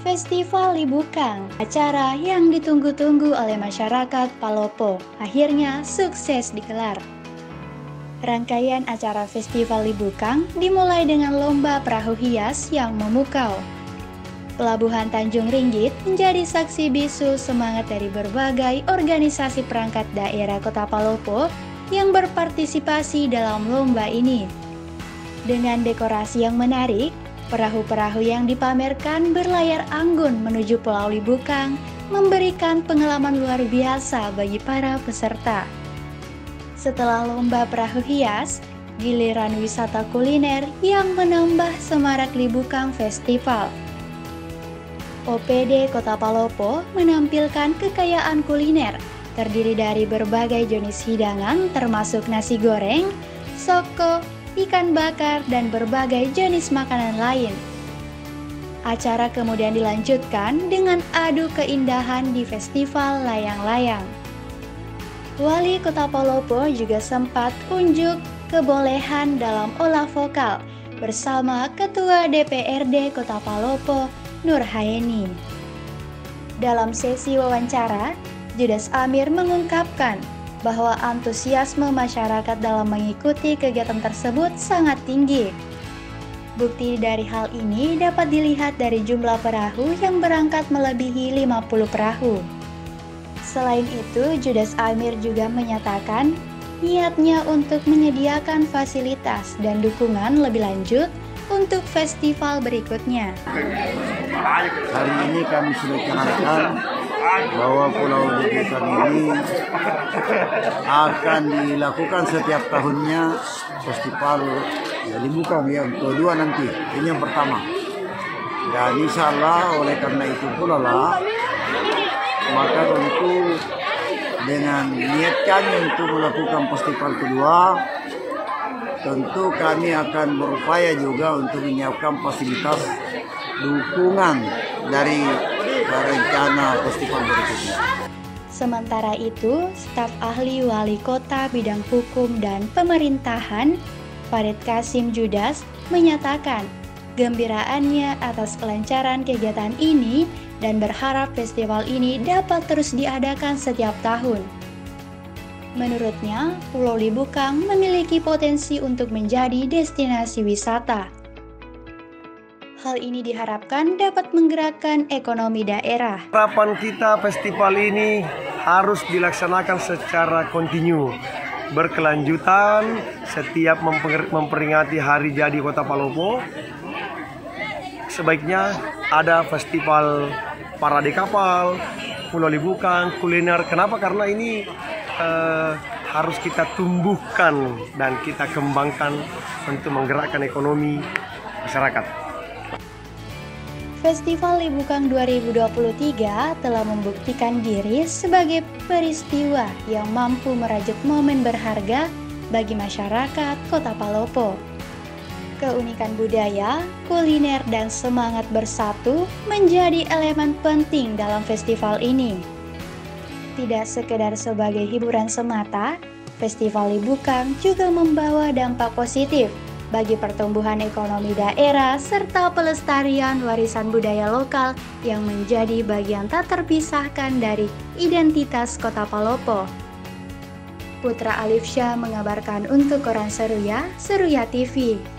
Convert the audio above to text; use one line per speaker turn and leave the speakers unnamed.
Festival Libukang, acara yang ditunggu-tunggu oleh masyarakat Palopo, akhirnya sukses digelar. Rangkaian acara Festival Libukang dimulai dengan lomba perahu hias yang memukau. Pelabuhan Tanjung Ringgit menjadi saksi bisu semangat dari berbagai organisasi perangkat daerah Kota Palopo yang berpartisipasi dalam lomba ini. Dengan dekorasi yang menarik, perahu-perahu yang dipamerkan berlayar anggun menuju Pulau Libukang memberikan pengalaman luar biasa bagi para peserta. Setelah lomba perahu hias, giliran wisata kuliner yang menambah semarak Libukang Festival. OPD Kota Palopo menampilkan kekayaan kuliner, terdiri dari berbagai jenis hidangan termasuk nasi goreng, soko, ikan bakar, dan berbagai jenis makanan lain. Acara kemudian dilanjutkan dengan adu keindahan di festival layang-layang. Wali Kota Palopo juga sempat unjuk kebolehan dalam olah vokal bersama Ketua DPRD Kota Palopo, Nur Haeni. Dalam sesi wawancara, Judas Amir mengungkapkan bahwa antusiasme masyarakat dalam mengikuti kegiatan tersebut sangat tinggi. Bukti dari hal ini dapat dilihat dari jumlah perahu yang berangkat melebihi 50 perahu. Selain itu, Judas Amir juga menyatakan niatnya untuk menyediakan fasilitas dan dukungan lebih lanjut untuk festival berikutnya.
Hari ini kami sudah canangkan bahwa Pulau Libukang ini akan dilakukan setiap tahunnya festival Libukang yang kedua nanti. Ini yang pertama. Dan insya Allah oleh karena itu pula lah, maka tentu dengan niat kami untuk melakukan festival kedua, tentu kami akan berupaya juga untuk menyiapkan fasilitas dukungan dari rencana festival berikutnya.
Sementara itu, staf ahli wali kota bidang hukum dan pemerintahan, Farid Kasim Judas, menyatakan gembiraannya atas kelancaran kegiatan ini dan berharap festival ini dapat terus diadakan setiap tahun. Menurutnya, Pulau Libukang memiliki potensi untuk menjadi destinasi wisata. Hal ini diharapkan dapat menggerakkan ekonomi daerah.
Harapan kita festival ini harus dilaksanakan secara kontinu, berkelanjutan setiap memperingati hari jadi Kota Palopo. Sebaiknya ada festival parade kapal, Pulau Libukang, kuliner. Kenapa? Karena ini harus kita tumbuhkan dan kita kembangkan untuk menggerakkan ekonomi masyarakat.
Festival Libukang 2023 telah membuktikan diri sebagai peristiwa yang mampu merajut momen berharga bagi masyarakat Kota Palopo. Keunikan budaya, kuliner, dan semangat bersatu menjadi elemen penting dalam festival ini. Tidak sekedar sebagai hiburan semata, Festival Libukang juga membawa dampak positif bagi pertumbuhan ekonomi daerah serta pelestarian warisan budaya lokal yang menjadi bagian tak terpisahkan dari identitas Kota Palopo. Putra Alif Syah mengabarkan untuk Koran Seruya, Seruya TV.